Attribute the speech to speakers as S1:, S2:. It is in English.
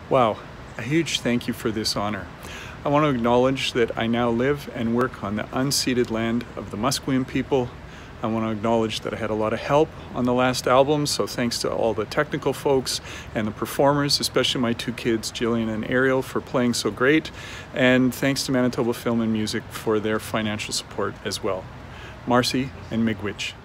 S1: Wow, a huge thank you for this honor. I want to acknowledge that I now live and work on the unceded land of the Musqueam people. I want to acknowledge that I had a lot of help on the last album, so thanks to all the technical folks and the performers, especially my two kids, Jillian and Ariel, for playing so great, and thanks to Manitoba Film and Music for their financial support as well. Marcy and Miigwech.